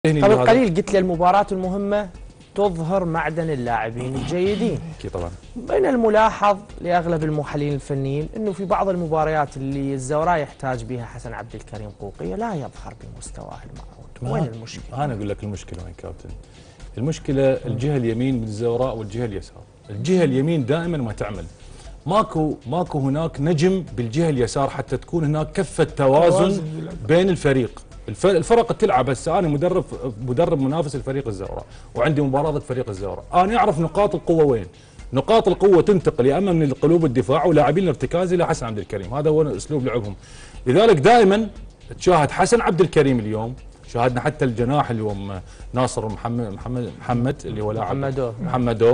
قبل قليل قلت لي المباراة المهمة تظهر معدن اللاعبين الجيدين. اكيد طبعا. بين الملاحظ لاغلب المحللين الفنيين انه في بعض المباريات اللي الزوراء يحتاج بها حسن عبد الكريم قوقية لا يظهر بمستواه المعهود. وين المشكلة؟ انا اقول لك المشكلة وين كابتن. المشكلة الجهة اليمين من الزوراء والجهة اليسار. الجهة اليمين دائما ما تعمل. ماكو هناك نجم بالجهة اليسار حتى تكون هناك كفة توازن بين الفريق. الفرق تلعب هسه. انا مدرب منافس لفريق الزوراء وعندي مباراه ضد فريق الزوراء، انا اعرف نقاط القوه وين. نقاط القوه تنتقل يا اما من القلوب الدفاع ولاعبين الارتكاز الى حسن عبد الكريم، هذا هو اسلوب لعبهم. لذلك دائما تشاهد حسن عبد الكريم اليوم، شاهدنا حتى الجناح اللي هو ناصر محمد اللي هو لاعب محمدو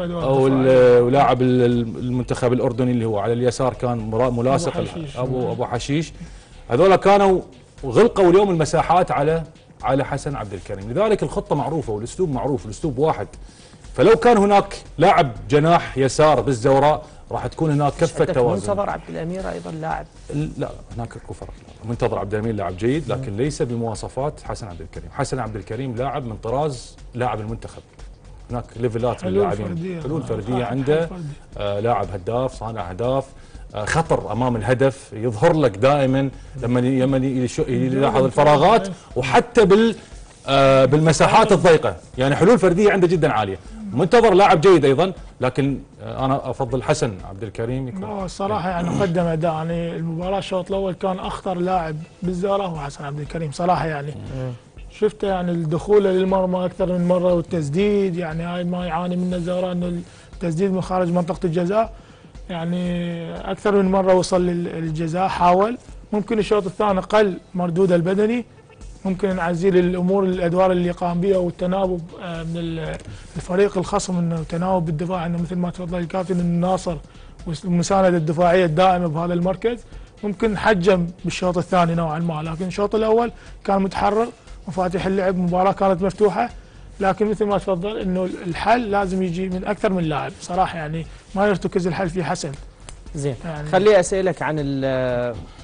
ولاعب المنتخب الاردني اللي هو على اليسار كان ملاصق ابو حشيش. هذول كانوا وغلقوا اليوم المساحات على حسن عبد الكريم. لذلك الخطه معروفه والاسلوب معروف، الاسلوب واحد. فلو كان هناك لاعب جناح يسار بالزوراء راح تكون هناك كفه توازن. منتظر عبد الامير ايضا لاعب، لا هناك اكو فرق. منتظر عبد الامير لاعب جيد لكن ليس بمواصفات حسن عبد الكريم. حسن عبد الكريم لاعب من طراز لاعب المنتخب. هناك ليفلات من اللاعبين، حلول فرديه عنده، لاعب هداف، صانع اهداف، خطر امام الهدف، يظهر لك دائما لما يلاحظ الفراغات وحتى بالمساحات الضيقه، يعني حلول فرديه عنده جدا عاليه. منتظر لاعب جيد ايضا لكن انا افضل حسن عبد الكريم يكون. الصراحه يعني قدم اداء، يعني المباراه الشوط الاول كان اخطر لاعب بالزوراء هو حسن عبد الكريم صراحه. يعني شفته يعني الدخول للمرمى اكثر من مره والتسديد، يعني هاي ما يعاني منه الزوراء انه التسديد من خارج منطقه الجزاء، يعني اكثر من مره وصل للجزاء حاول. ممكن الشوط الثاني قل مردوده البدني، ممكن نعزيه الامور الادوار اللي قام بها والتناوب من الفريق الخصم، انه تناوب بالدفاع، انه مثل ما تفضل الكابتن الناصر والمسانده الدفاعيه الدائمه بهذا المركز. ممكن حجم بالشوط الثاني نوعا ما، لكن الشوط الاول كان متحرر مفاتيح اللعب، مباراه كانت مفتوحه. لكن مثل ما تفضل انه الحل لازم يجي من اكثر من لاعب صراحه، يعني ما يرتكز الحل في حسن. زين يعني خليني اسالك عن